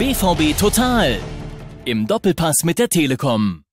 BVB Total im Doppelpass mit der Telekom.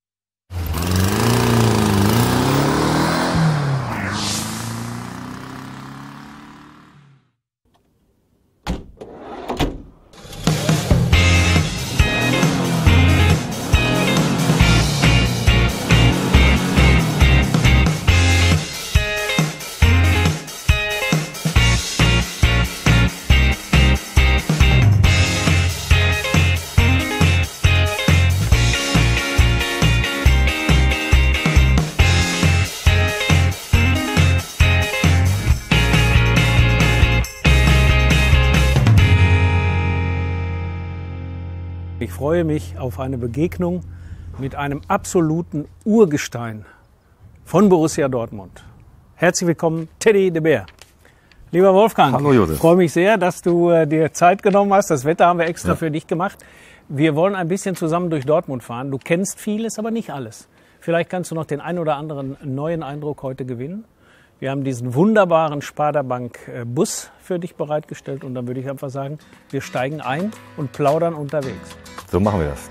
Ich freue mich auf eine Begegnung mit einem absoluten Urgestein von Borussia Dortmund. Herzlich willkommen, Teddy de Beer. Lieber Wolfgang, hallo Josef. Ich freue mich sehr, dass du dir Zeit genommen hast. Das Wetter haben wir extra für dich gemacht. Wir wollen ein bisschen zusammen durch Dortmund fahren. Du kennst vieles, aber nicht alles. Vielleicht kannst du noch den einen oder anderen neuen Eindruck heute gewinnen. Wir haben diesen wunderbaren Sparda-Bank-Bus für dich bereitgestellt und dann würde ich einfach sagen, wir steigen ein und plaudern unterwegs. So machen wir das.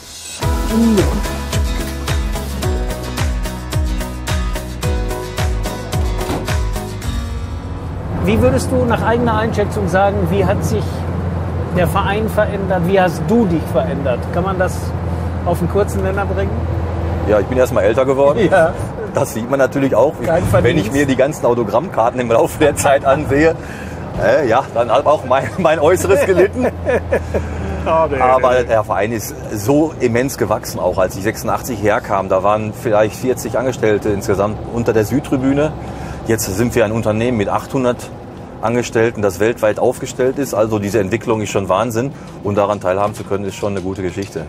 Wie würdest du nach eigener Einschätzung sagen, wie hat sich der Verein verändert? Wie hast du dich verändert? Kann man das auf einen kurzen Nenner bringen? Ja, ich bin erst mal älter geworden. Ja. Das sieht man natürlich auch, wenn ich mir die ganzen Autogrammkarten im Laufe der Zeit ansehe. Ja, dann hat auch mein Äußeres gelitten. Aber der Verein ist so immens gewachsen, auch als ich 86 herkam. Da waren vielleicht 40 Angestellte insgesamt unter der Südtribüne. Jetzt sind wir ein Unternehmen mit 800 Angestellten, das weltweit aufgestellt ist. Also diese Entwicklung ist schon Wahnsinn. Und daran teilhaben zu können, ist schon eine gute Geschichte.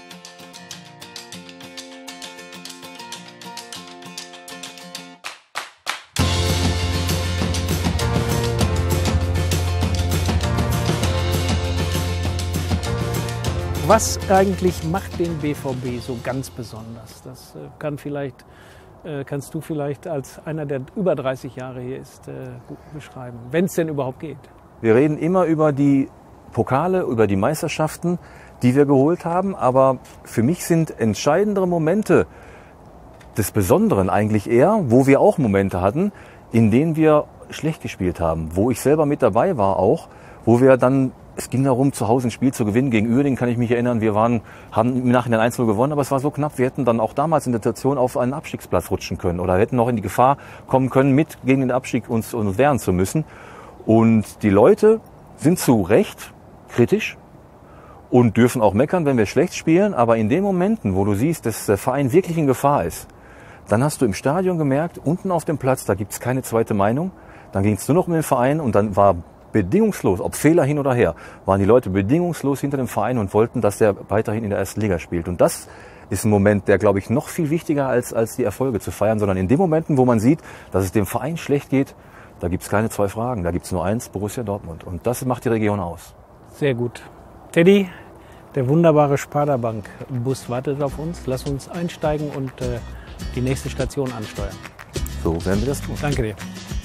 Was eigentlich macht den BVB so ganz besonders? Das kannst du vielleicht als einer, der über 30 Jahre hier ist, gut beschreiben, wenn es denn überhaupt geht. Wir reden immer über die Pokale, über die Meisterschaften, die wir geholt haben. Aber für mich sind entscheidendere Momente des Besonderen eigentlich eher, wo wir auch Momente hatten, in denen wir schlecht gespielt haben. Wo ich selber mit dabei war auch, wo wir dann... Es ging darum, zu Hause ein Spiel zu gewinnen. Gegen Uerdingen kann ich mich erinnern, wir haben im Nachhinein 1-0 gewonnen, aber es war so knapp. Wir hätten dann auch damals in der Situation auf einen Abstiegsplatz rutschen können oder hätten noch in die Gefahr kommen können, mit gegen den Abstieg uns wehren zu müssen. Und die Leute sind zu Recht kritisch und dürfen auch meckern, wenn wir schlecht spielen. Aber in den Momenten, wo du siehst, dass der Verein wirklich in Gefahr ist, dann hast du im Stadion gemerkt, unten auf dem Platz, da gibt es keine zweite Meinung. Dann ging es nur noch um den Verein und dann war bedingungslos, ob Fehler hin oder her, waren die Leute bedingungslos hinter dem Verein und wollten, dass der weiterhin in der ersten Liga spielt. Und das ist ein Moment, der, glaube ich, noch viel wichtiger als die Erfolge zu feiern, sondern in den Momenten, wo man sieht, dass es dem Verein schlecht geht, da gibt es keine zwei Fragen, da gibt es nur eins, Borussia Dortmund. Und das macht die Region aus. Sehr gut. Teddy, der wunderbare Sparda-Bank-Bus wartet auf uns. Lass uns einsteigen und die nächste Station ansteuern. So werden wir das tun. Danke dir.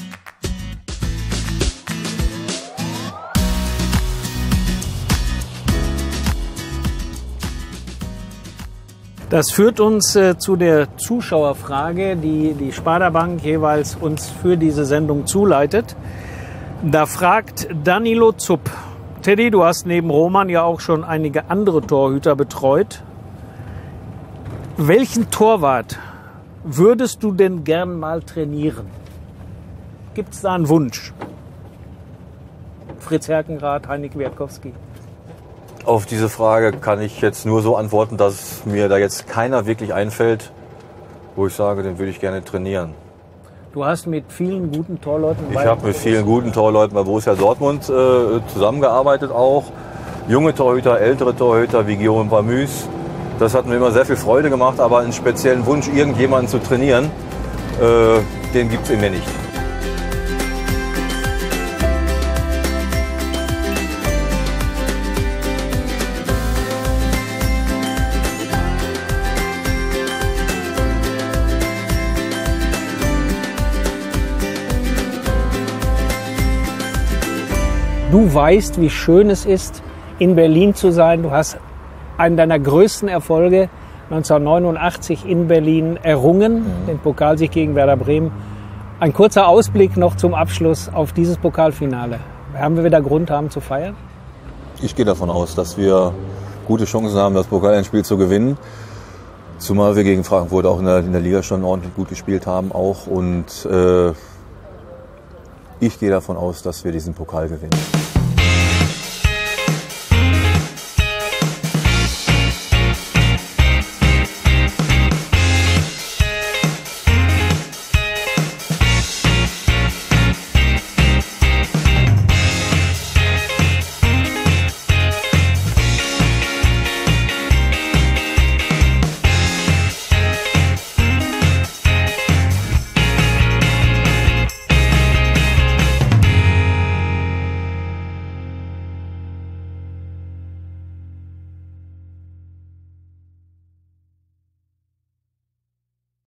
Das führt uns zu der Zuschauerfrage, die die Sparda Bank jeweils uns für diese Sendung zuleitet. Da fragt Danilo Zupp: Teddy, du hast neben Roman ja auch schon einige andere Torhüter betreut. Welchen Torwart würdest du denn gern mal trainieren? Gibt es da einen Wunsch? Fritz Herkenrath, Heinik Wiatkowski? Auf diese Frage kann ich jetzt nur so antworten, dass mir da jetzt keiner wirklich einfällt, wo ich sage, den würde ich gerne trainieren. Du hast mit vielen guten Torleuten... Ich habe mit vielen guten Torleuten bei Borussia Dortmund zusammengearbeitet auch. Junge Torhüter, ältere Torhüter wie Guillaume Bamüs. Das hat mir immer sehr viel Freude gemacht, aber einen speziellen Wunsch, irgendjemanden zu trainieren, den gibt es in mir nicht. Du weißt, wie schön es ist, in Berlin zu sein. Du hast einen deiner größten Erfolge 1989 in Berlin errungen, den Pokalsieg gegen Werder Bremen. Ein kurzer Ausblick noch zum Abschluss auf dieses Pokalfinale. Haben wir wieder Grund haben zu feiern? Ich gehe davon aus, dass wir gute Chancen haben, das Pokalendspiel zu gewinnen. Zumal wir gegen Frankfurt auch in der Liga schon ordentlich gut gespielt haben auch. Und ich gehe davon aus, dass wir diesen Pokal gewinnen.